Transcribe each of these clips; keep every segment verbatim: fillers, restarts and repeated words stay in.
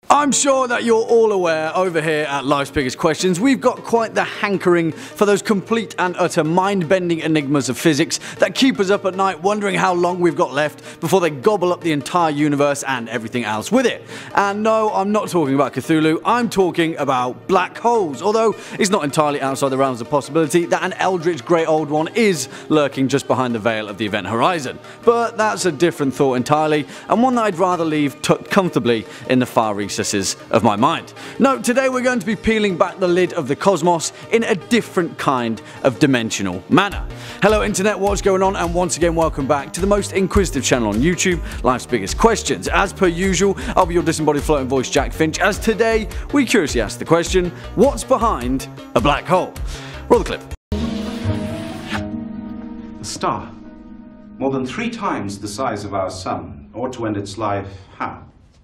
I'm sure that you're all aware over here at Life's Biggest Questions we've got quite the hankering for those complete and utter mind-bending enigmas of physics that keep us up at night wondering how long we've got left before they gobble up the entire universe and everything else with it. And no, I'm not talking about Cthulhu, I'm talking about black holes, although it's not entirely outside the realms of possibility that an eldritch great old one is lurking just behind the veil of the event horizon. But that's a different thought entirely, and one that I'd rather leave tucked comfortably in the far recesses of my mind. No, today we're going to be peeling back the lid of the cosmos in a different kind of dimensional manner. Hello internet, what's going on, and once again welcome back to the most inquisitive channel on YouTube, Life's Biggest Questions. As per usual, I'll be your disembodied floating voice Jack Finch, as today we curiously ask the question, what's behind a black hole? Roll the clip. A star, more than three times the size of our sun, ought to end its life how?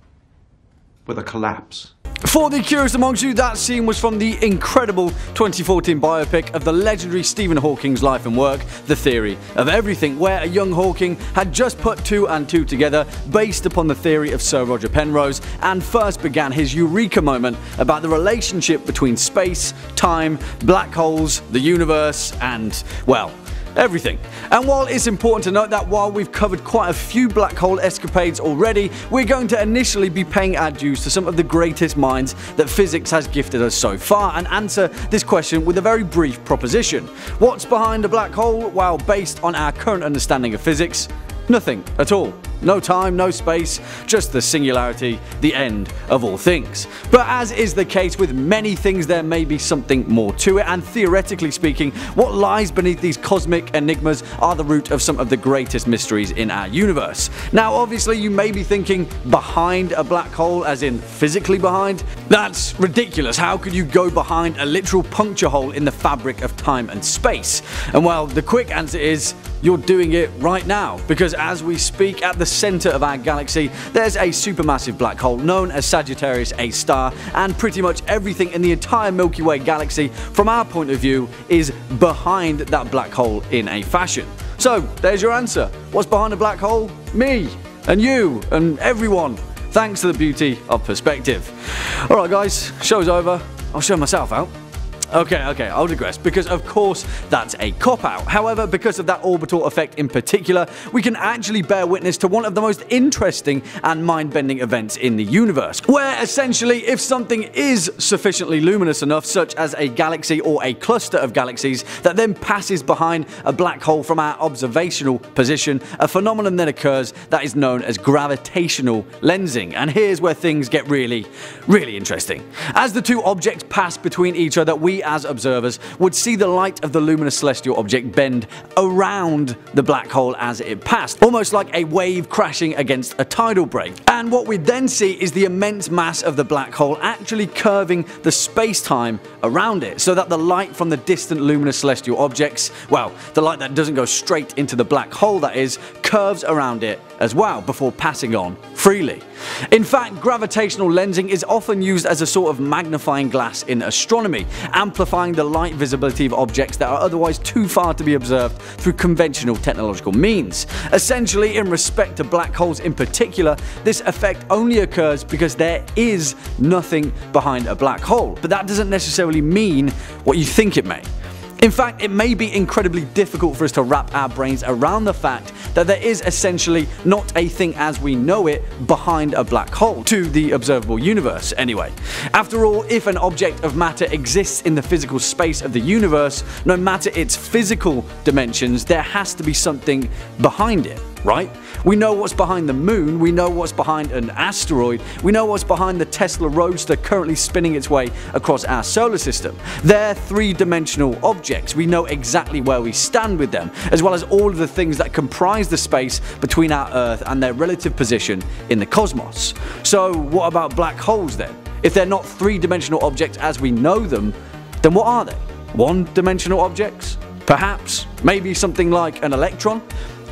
With a collapse. For the curious amongst you, that scene was from the incredible twenty fourteen biopic of the legendary Stephen Hawking's life and work, The Theory of Everything, where a young Hawking had just put two and two together based upon the theory of Sir Roger Penrose and first began his eureka moment about the relationship between space, time, black holes, the universe, and, well, everything. And while it's important to note that while we've covered quite a few black hole escapades already, we're going to initially be paying our dues to some of the greatest minds that physics has gifted us so far and answer this question with a very brief proposition. What's behind a black hole? Well, based on our current understanding of physics, nothing at all. No time, no space, just the singularity, the end of all things. But as is the case with many things, there may be something more to it, and theoretically speaking, what lies beneath these cosmic enigmas are the root of some of the greatest mysteries in our universe. Now obviously you may be thinking behind a black hole as in physically behind? That's ridiculous. How could you go behind a literal puncture hole in the fabric of time and space? And well, the quick answer is you're doing it right now, because as we speak, at the center of our galaxy there's a supermassive black hole known as Sagittarius A star, and pretty much everything in the entire Milky Way galaxy from our point of view is behind that black hole in a fashion. So there's your answer. What's behind a black hole? Me and you and everyone, thanks to the beauty of perspective. Alright guys, show's over. I'll show myself out. Okay, okay, I'll digress, because of course that's a cop-out. However, because of that orbital effect in particular, we can actually bear witness to one of the most interesting and mind-bending events in the universe, where essentially if something is sufficiently luminous enough, such as a galaxy or a cluster of galaxies, that then passes behind a black hole from our observational position, a phenomenon then occurs that is known as gravitational lensing. And here's where things get really, really interesting. As the two objects pass between each other, we as observers would see the light of the luminous celestial object bend around the black hole as it passed, almost like a wave crashing against a tidal break. And what we then see is the immense mass of the black hole actually curving the space-time around it, so that the light from the distant luminous celestial objects, well, the light that doesn't go straight into the black hole that is, curves around it as well before passing on freely. In fact, gravitational lensing is often used as a sort of magnifying glass in astronomy, amplifying the light visibility of objects that are otherwise too far to be observed through conventional technological means. Essentially, in respect to black holes in particular, this effect only occurs because there is nothing behind a black hole, but that doesn't necessarily mean what you think it may. In fact, it may be incredibly difficult for us to wrap our brains around the fact that there is essentially not a thing as we know it behind a black hole, to the observable universe anyway. After all, if an object of matter exists in the physical space of the universe, no matter its physical dimensions, there has to be something behind it, right? We know what's behind the moon, we know what's behind an asteroid, we know what's behind the Tesla Roadster currently spinning its way across our solar system. They're three-dimensional objects. We know exactly where we stand with them, as well as all of the things that comprise the space between our Earth and their relative position in the cosmos. So what about black holes then? If they're not three-dimensional objects as we know them, then what are they? One-dimensional objects? Perhaps, maybe something like an electron?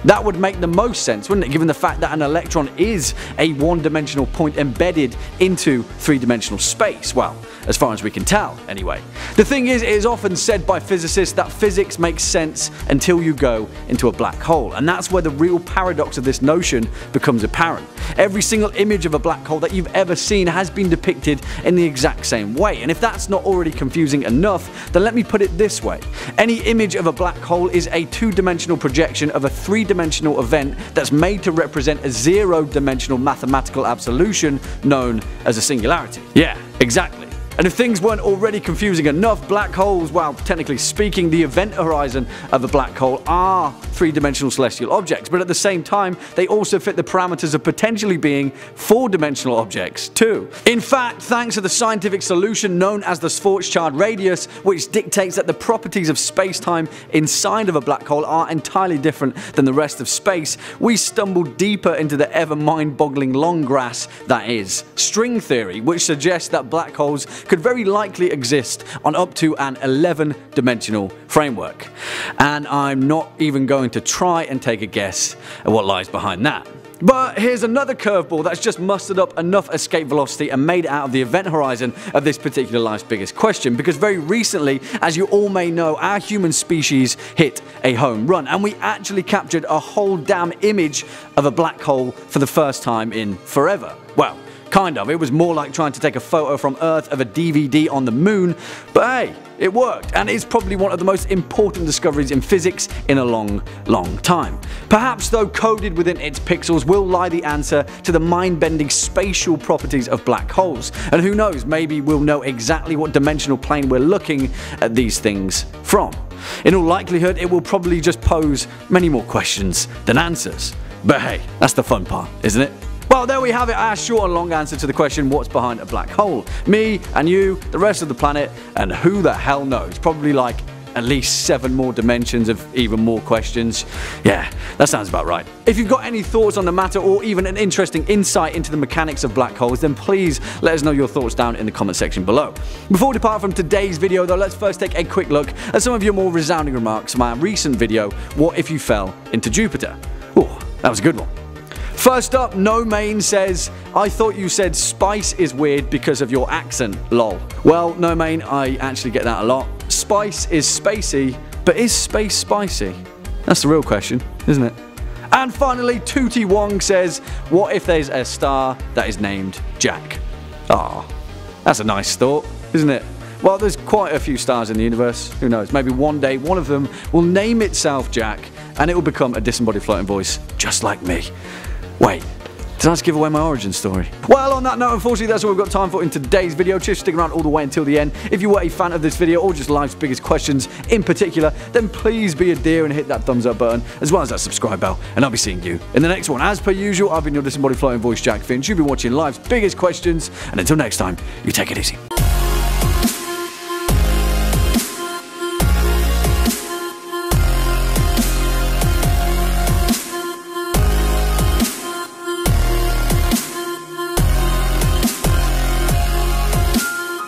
That would make the most sense, wouldn't it, given the fact that an electron is a one-dimensional point embedded into three-dimensional space. Well, as far as we can tell, anyway. The thing is, it is often said by physicists that physics makes sense until you go into a black hole, and that's where the real paradox of this notion becomes apparent. Every single image of a black hole that you've ever seen has been depicted in the exact same way, and if that's not already confusing enough, then let me put it this way. Any image of a black hole is a two-dimensional projection of a three-dimensional event that's made to represent a zero-dimensional mathematical absolution known as a singularity. Yeah, exactly. And if things weren't already confusing enough, black holes, well, technically speaking, the event horizon of a black hole are three-dimensional celestial objects, but at the same time, they also fit the parameters of potentially being four-dimensional objects too. In fact, thanks to the scientific solution known as the Schwarzschild radius, which dictates that the properties of space-time inside of a black hole are entirely different than the rest of space, we stumble deeper into the ever mind-boggling long grass that is string theory, which suggests that black holes could very likely exist on up to an eleven dimensional framework. And I'm not even going to try and take a guess at what lies behind that. But here's another curveball that's just mustered up enough escape velocity and made it out of the event horizon of this particular Life's Biggest Question, because very recently, as you all may know, our human species hit a home run, and we actually captured a whole damn image of a black hole for the first time in forever. Well, kind of. It was more like trying to take a photo from Earth of a D V D on the moon, but hey, it worked, and it's probably one of the most important discoveries in physics in a long, long time. Perhaps, though, coded within its pixels will lie the answer to the mind-bending spatial properties of black holes, and who knows, maybe we'll know exactly what dimensional plane we're looking at these things from. In all likelihood, it will probably just pose many more questions than answers. But hey, that's the fun part, isn't it? Well, there we have it, our short and long answer to the question, what's behind a black hole? Me and you, the rest of the planet, and who the hell knows? Probably like at least seven more dimensions of even more questions. Yeah, that sounds about right. If you've got any thoughts on the matter or even an interesting insight into the mechanics of black holes, then please let us know your thoughts down in the comment section below. Before we depart from today's video though, let's first take a quick look at some of your more resounding remarks from our recent video, What If You Fell Into Jupiter? Oh, that was a good one. First up, No Main says, I thought you said spice is weird because of your accent, lol. Well, No Main, I actually get that a lot. Spice is spacey, but is space spicy? That's the real question, isn't it? And finally, Tootie Wong says, what if there's a star that is named Jack? Ah, that's a nice thought, isn't it? Well, there's quite a few stars in the universe. Who knows? Maybe one day one of them will name itself Jack and it will become a disembodied floating voice just like me. Wait, did I just give away my origin story? Well, on that note, unfortunately, that's all we've got time for in today's video. Cheers for sticking around all the way until the end. If you were a fan of this video, or just Life's Biggest Questions in particular, then please be a dear and hit that thumbs up button, as well as that subscribe bell, and I'll be seeing you in the next one. As per usual, I've been your disembodied floating voice, Jack Finch. You've been watching Life's Biggest Questions, and until next time, you take it easy.